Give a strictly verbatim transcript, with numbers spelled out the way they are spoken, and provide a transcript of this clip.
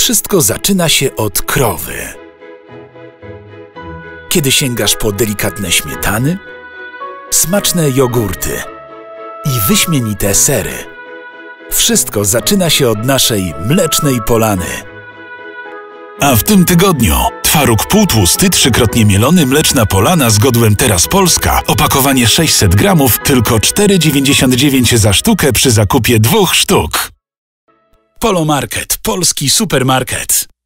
Wszystko zaczyna się od krowy. Kiedy sięgasz po delikatne śmietany, smaczne jogurty i wyśmienite sery. Wszystko zaczyna się od naszej mlecznej polany. A w tym tygodniu twaróg półtłusty, trzykrotnie mielony, mleczna polana z godłem Teraz Polska. Opakowanie sześćset gramów, tylko cztery dziewięćdziesiąt dziewięć za sztukę przy zakupie dwóch sztuk. Polo Market, polski supermarket.